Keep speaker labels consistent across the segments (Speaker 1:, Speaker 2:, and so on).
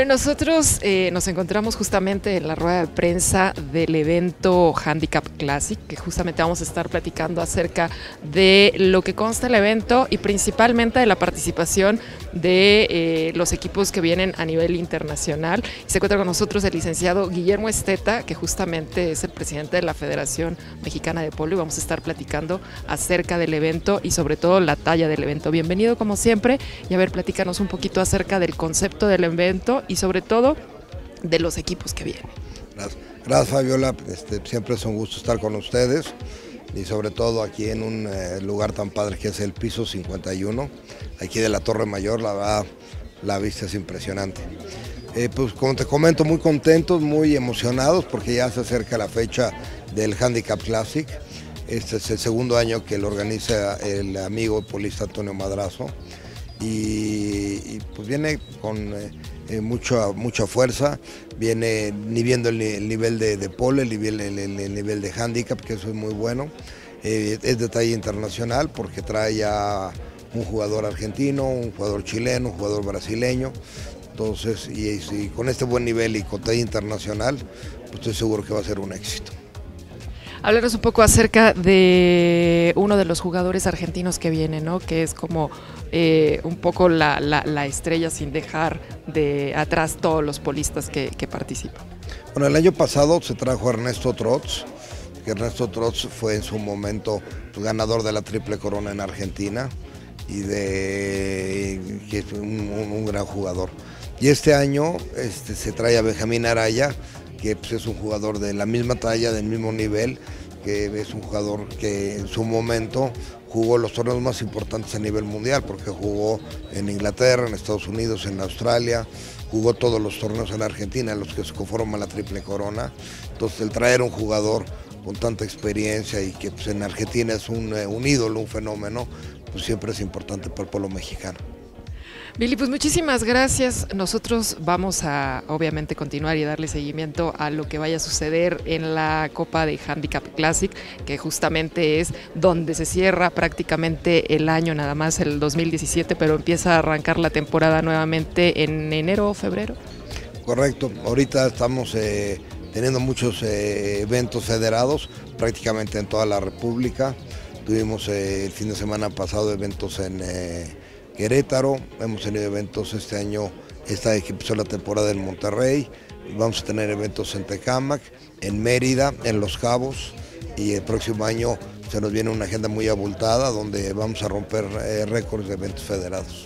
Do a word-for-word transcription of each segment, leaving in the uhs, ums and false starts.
Speaker 1: nosotros eh, nos encontramos justamente en la rueda de prensa del evento Handicap Classic, que justamente vamos a estar platicando acerca de lo que consta el evento y principalmente de la participación de eh, los equipos que vienen a nivel internacional. Y se encuentra con nosotros el licenciado Guillermo Esteta, que justamente es el presidente de la Federación Mexicana de Polo, y vamos a estar platicando acerca del evento y sobre todo la talla del evento. Bienvenido como siempre, y a ver, platícanos un poquito acerca del concepto del evento y sobre todo de los equipos que vienen.
Speaker 2: Gracias, Gracias Fabiola, este, siempre es un gusto estar con ustedes y sobre todo aquí en un eh, lugar tan padre que es el piso cincuenta y uno, aquí de la Torre Mayor. La verdad, la vista es impresionante. Eh, pues como te comento, muy contentos, muy emocionados porque ya se acerca la fecha del Handicap Classic. Este es el segundo año que lo organiza el amigo polista Antonio Madrazo y, y pues viene con eh, eh, mucha, mucha fuerza, viene ni viendo el, el nivel de, de pole, el nivel, el, el, el nivel de handicap, que eso es muy bueno. Eh, es de talla internacional porque trae a un jugador argentino, un jugador chileno, un jugador brasileño. Entonces, y, y con este buen nivel y con talla internacional, pues estoy seguro que va a ser un éxito.
Speaker 1: Háblanos un poco acerca de uno de los jugadores argentinos que viene, ¿no? Que es como eh, un poco la, la, la estrella, sin dejar de atrás todos los polistas que, que participan.
Speaker 2: Bueno, el año pasado se trajo a Ernesto Trotz, que Ernesto Trotz fue en su momento ganador de la Triple Corona en Argentina y de que es un, un, un gran jugador. Y este año este, se trae a Benjamín Araya, que pues, es un jugador de la misma talla, del mismo nivel, que es un jugador que en su momento jugó los torneos más importantes a nivel mundial, porque jugó en Inglaterra, en Estados Unidos, en Australia, jugó todos los torneos en Argentina, los que se conforman la Triple Corona. Entonces el traer un jugador con tanta experiencia y que pues, en Argentina es un, un ídolo, un fenómeno, pues siempre es importante para el pueblo mexicano.
Speaker 1: Billy, pues muchísimas gracias. Nosotros vamos a obviamente continuar y darle seguimiento a lo que vaya a suceder en la Copa de Handicap Classic, que justamente es donde se cierra prácticamente el año, nada más el dos mil diecisiete, pero empieza a arrancar la temporada nuevamente en enero o febrero.
Speaker 2: Correcto, ahorita estamos eh, teniendo muchos eh, eventos federados prácticamente en toda la República. Tuvimos eh, el fin de semana pasado eventos en eh, Querétaro, hemos tenido eventos este año, esta que empezó la temporada en Monterrey, vamos a tener eventos en Tecámac, en Mérida, en Los Cabos, y el próximo año se nos viene una agenda muy abultada donde vamos a romper eh, récords de eventos federados.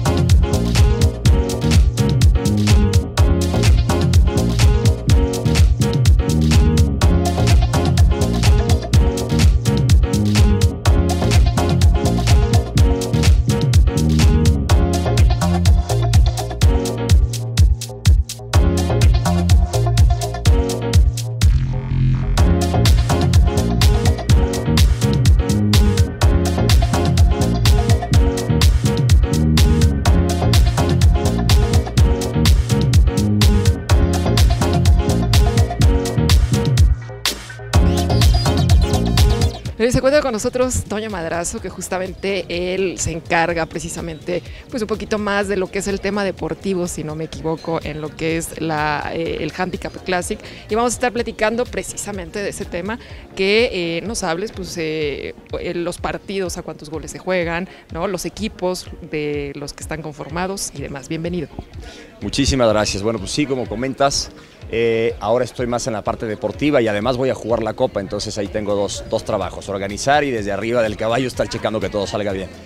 Speaker 1: Se encuentra con nosotros Toño Madrazo, que justamente él se encarga precisamente pues un poquito más de lo que es el tema deportivo, si no me equivoco, en lo que es la, eh, el Handicap Classic, y vamos a estar platicando precisamente de ese tema, que eh, nos hables pues eh, los partidos, a cuántos goles se juegan, ¿no? Los equipos de los que están conformados y demás. Bienvenido.
Speaker 3: Muchísimas gracias. Bueno, pues sí, como comentas, Eh, ahora estoy más en la parte deportiva y además voy a jugar la Copa, entonces ahí tengo dos, dos trabajos, organizar y desde arriba del caballo estar checando que todo salga bien.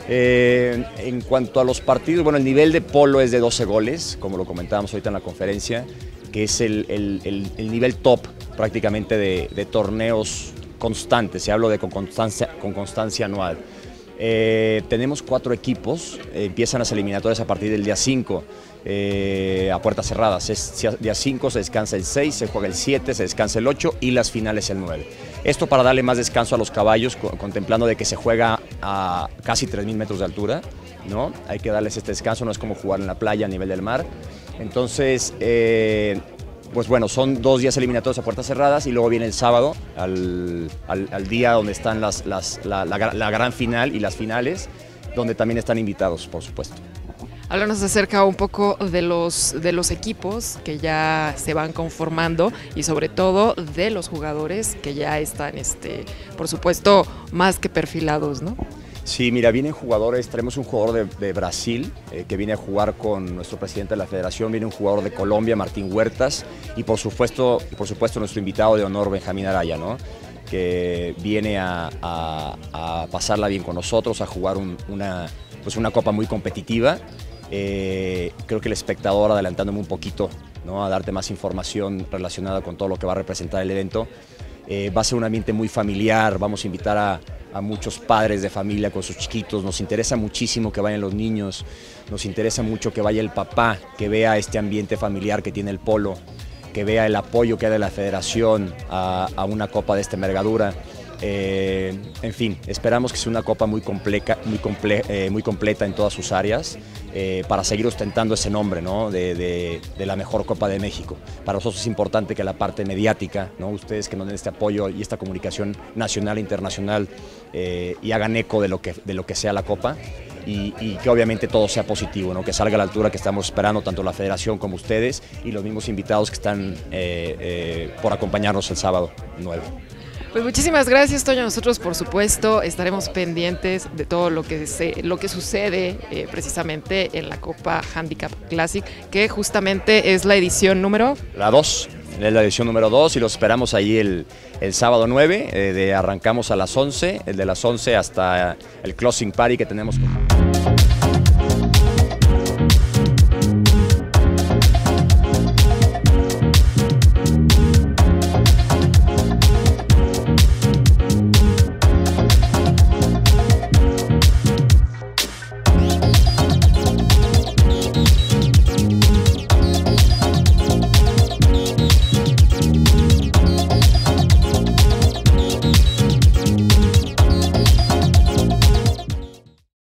Speaker 3: Eh, en cuanto a los partidos, bueno, el nivel de polo es de doce goles, como lo comentábamos ahorita en la conferencia, que es el, el, el, el nivel top prácticamente de, de torneos constantes, se habla de con constancia, con constancia anual. Eh, tenemos cuatro equipos, eh, empiezan las eliminatorias a partir del día cinco, eh, a puertas cerradas. Es día cinco, se descansa el seis, se juega el siete, se descansa el ocho y las finales el nueve. Esto para darle más descanso a los caballos, co contemplando de que se juega a casi tres mil metros de altura, ¿no? Hay que darles este descanso, no es como jugar en la playa a nivel del mar. Entonces, eh, pues bueno, son dos días eliminatorios a puertas cerradas y luego viene el sábado, al, al, al día donde están las, las, la, la, la gran final y las finales, donde también están invitados, por supuesto.
Speaker 1: Háblanos acerca un poco de los, de los equipos que ya se van conformando y sobre todo de los jugadores que ya están, este, por supuesto, más que perfilados, ¿no?
Speaker 3: Sí, mira, vienen jugadores, tenemos un jugador de, de Brasil eh, que viene a jugar con nuestro presidente de la federación, viene un jugador de Colombia, Martín Huertas, y por supuesto, y por supuesto nuestro invitado de honor, Benjamín Araya, ¿no? Que viene a, a, a pasarla bien con nosotros, a jugar un, una, pues una copa muy competitiva. Eh, creo que el espectador, adelantándome un poquito, ¿no? A darte más información relacionada con todo lo que va a representar el evento, eh, va a ser un ambiente muy familiar, vamos a invitar a, a muchos padres de familia con sus chiquitos, nos interesa muchísimo que vayan los niños, nos interesa mucho que vaya el papá, que vea este ambiente familiar que tiene el polo, que vea el apoyo que hay de la federación a, a una copa de esta envergadura. Eh, en fin, esperamos que sea una copa muy, compleja, muy, comple eh, muy completa en todas sus áreas eh, para seguir ostentando ese nombre, ¿no? de, de, de la mejor Copa de México. Para nosotros es importante que la parte mediática, ¿no? Ustedes que nos den este apoyo y esta comunicación nacional e internacional eh, y hagan eco de lo que, de lo que sea la Copa. Y, y que obviamente todo sea positivo, ¿no? Que salga a la altura que estamos esperando tanto la federación como ustedes y los mismos invitados que están eh, eh, por acompañarnos el sábado nueve.
Speaker 1: Pues muchísimas gracias, Toño. Nosotros, por supuesto, estaremos pendientes de todo lo que, se, lo que sucede eh, precisamente en la Copa Handicap Classic, que justamente es la edición número...
Speaker 3: La dos, es la edición número dos y los esperamos ahí el, el sábado nueve, eh, de, arrancamos a las once, el de las once hasta el closing party que tenemos con...